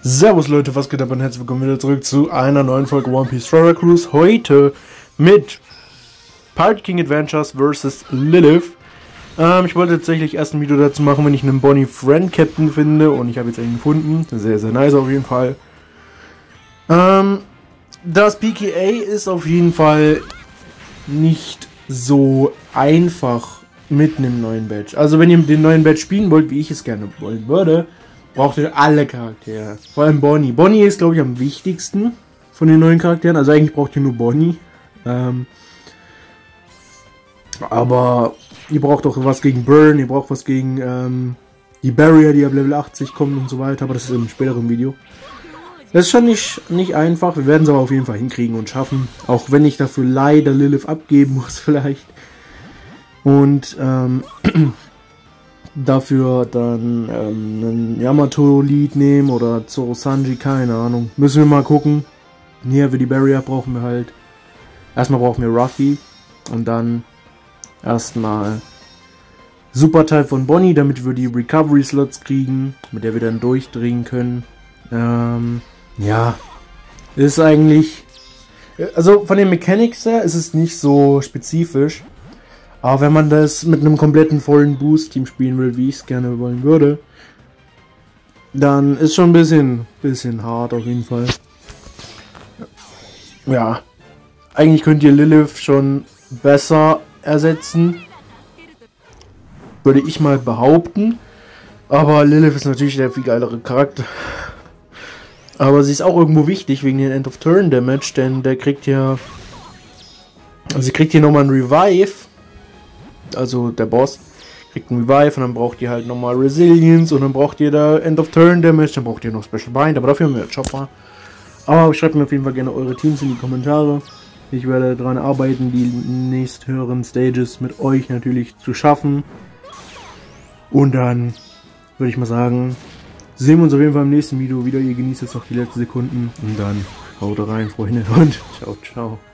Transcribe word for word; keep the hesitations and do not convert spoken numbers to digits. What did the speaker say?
Servus Leute, was geht ab und herzlich willkommen wieder zurück zu einer neuen Folge One Piece Treasure Cruise. Heute mit Pirate King Adventures versus. Lilith. Ähm, ich wollte tatsächlich erst ein Video dazu machen, wenn ich einen Bonnie Friend Captain finde, und ich habe jetzt einen gefunden. Sehr, sehr nice auf jeden Fall. Ähm, das P K A ist auf jeden Fall nicht so einfach mit einem neuen Badge. Also wenn ihr den neuen Badge spielen wollt, wie ich es gerne wollen würde, braucht ihr alle Charaktere. Vor allem Bonnie. Bonnie ist, glaube ich, am wichtigsten von den neuen Charakteren. Also eigentlich braucht ihr nur Bonnie. Ähm, aber ihr braucht auch was gegen Burn. Ihr braucht was gegen ähm, die Barrier, die ab Level achtzig kommt und so weiter. Aber das ist im späteren Video. Das ist schon nicht, nicht einfach. Wir werden es aber auf jeden Fall hinkriegen und schaffen. Auch wenn ich dafür leider Lilith abgeben muss vielleicht. Und ähm... dafür dann ähm, einen Yamato-Lied nehmen oder Zoro Sanji, keine Ahnung. Müssen wir mal gucken. Hier für die Barrier brauchen wir halt. Erstmal brauchen wir Ruffy. Und dann erstmal Super-Type von Bonnie, damit wir die Recovery-Slots kriegen, mit der wir dann durchdringen können. Ähm, ja. Ist eigentlich. Also von den Mechanics her ist es nicht so spezifisch. Aber wenn man das mit einem kompletten vollen Boost-Team spielen will, wie ich es gerne wollen würde, dann ist schon ein bisschen, bisschen hart auf jeden Fall. Ja, eigentlich könnt ihr Lilith schon besser ersetzen, würde ich mal behaupten. Aber Lilith ist natürlich der viel geilere Charakter. Aber sie ist auch irgendwo wichtig wegen den End of Turn Damage, denn der kriegt ja, also sie kriegt hier nochmal ein Revive. Also der Boss kriegt einen Revive und dann braucht ihr halt nochmal Resilience und dann braucht ihr da End of Turn Damage, dann braucht ihr noch Special Bind, aber dafür haben wir Chopper. Aber schreibt mir auf jeden Fall gerne eure Teams in die Kommentare. Ich werde daran arbeiten, die nächsthöheren Stages mit euch natürlich zu schaffen. Und dann würde ich mal sagen, sehen wir uns auf jeden Fall im nächsten Video wieder. Ihr genießt jetzt noch die letzten Sekunden und dann haut rein, Freunde, und ciao, ciao.